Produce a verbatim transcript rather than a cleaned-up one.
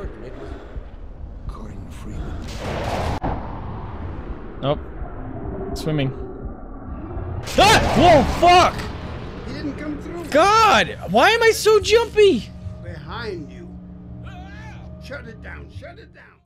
Gordon Freeman. Nope. Swimming. Ah! Whoa, fuck! He didn't come through. God! Why am I so jumpy? Behind you. Shut it down. Shut it down.